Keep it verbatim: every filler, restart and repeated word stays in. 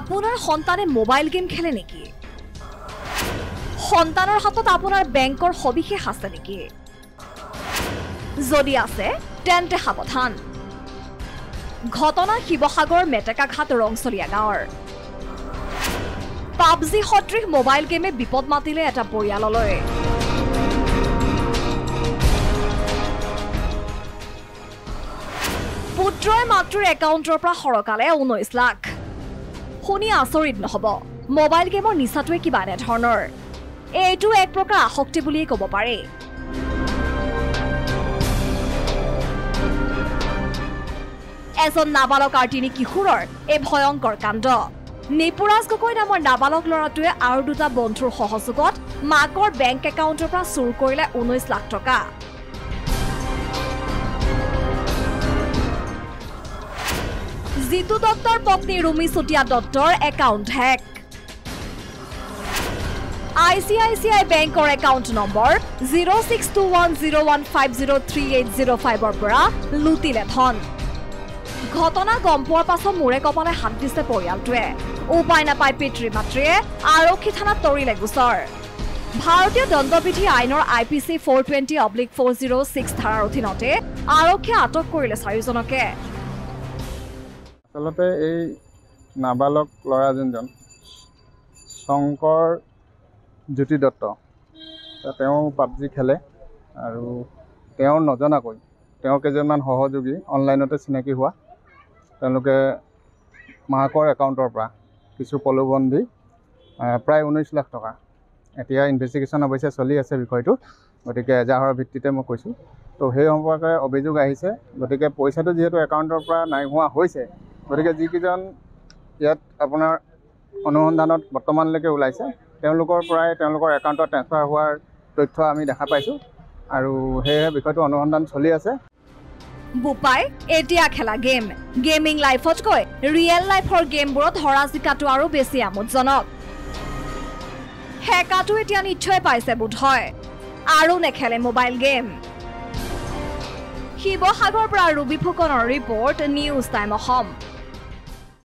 আপোনাৰ সন্তানে mobile game খেলে নেকি সন্তানৰ হাতত আপোনাৰ বেংকৰ সবিশেষ আছে নেকি যদি আছে তেন্তে সাৱধান ঘটনা শিৱসাগৰ মেটেকাঘাট ৰংচলীয়া গাঁৱৰ পাবজি সদৃশ মোবাইল গেমে বিপদ মাতিলে এটা পৰিয়াললৈ পুত্ৰই মাতৃৰ একাউণ্টৰ পৰা সৰকালে ঊনৈশ লাখ শুনি আচৰিত নহব মোবাইল গেমৰ নিচাটোৱে কিবা এনে ধৰণৰ এইটো এক প্ৰকাৰ আসক্তি বুলিয়ে ক'ব পাৰি এজন নাবালক আৰু তিনি কিশোৰৰ এই ভয়ংকৰ কাণ্ড নিপুৰাজ গগৈ নামৰ নাবালক ল'ৰাটোৱে আৰু দুটা বন্ধুৰ সহযোগত মাকৰ বেংক একাউণ্টৰ পৰা চুৰ কৰিলে ঊনৈশ লাখ টকা জিতু দত্তৰ পত্নী ৰুমি চুতীয়া দত্তৰ একাউণ্ট হেক I C I C I বেংকৰ account number zero' six two one zero' one five zero' three eight zero' ফাইভৰ পৰা লুটিলে ধন ঘটনা গম পোৱাৰ পাছত মূৰে কপালে হাত দিছে পৰিয়ালটোৱে উপায় নাপাই পিতৃ মাতৃয়ে আৰক্ষী থানাত তৰিলে গোচৰ ভাৰতীয় দণ্ডবিধি আইনৰ I P C four twenty oblique four zero' six ধাৰাৰ অধীনতে আৰক্ষীয়ে আটক কৰিলে চাৰিজনকে আচলতে এই নাবালক ল'ৰা যোনজন শংকৰ জ্যোতি দত্ত তেওঁ পাবজি খেলে আৰু তেওঁ নজনাকৈ তেওঁ কেইজনমান সহযোগী অনলাইনতে চিনাকি হোৱা তেওঁলোকে মাকৰ একাউণ্টৰ পৰা কিছু প্ৰলোভন দি প্ৰায় ঊনৈছ লাখ টকা এতিয়া ইনভেষ্টিগেশ্যন অৱশ্যে চলি আছে বিষয়টো গতিকে এজাহাৰৰ ভিত্তিতে মই কৈছোঁ তো সেই সম্পৰ্কে অভিযোগ আহিছে গতিকে পইচাটো যিহেতু একাউণ্টৰ পৰা নাই হোৱা হৈছে গতিকে যিকেইজন ইয়াত আপোনাৰ অনুসন্ধানত বৰ্তমানলৈকে ওলাইছে তেওঁলোকৰ পৰাই তেওঁলোকৰ একাউণ্টত ট্ৰেন্সফাৰ হোৱাৰ তথ্য আমি দেখা পাইছোঁ আৰু সেয়েহে বিষয়টো অনুসন্ধান চলি আছে বুপাই এতিয়া খেলা গেম গেমিং লাইফতকৈ ৰিয়েল লাইফৰ গেমবোৰত হৰা জিকাটো আৰু বেছি আমোদজনক হেকাটো এতিয়া নিশ্চয় পাইছে বোধ হয় আৰু নেখেলে মোবাইল গেম শিৱসাগৰৰ পৰা ৰুবি ফুকনৰ ৰিপৰ্ট নিউজ টাইম অসম।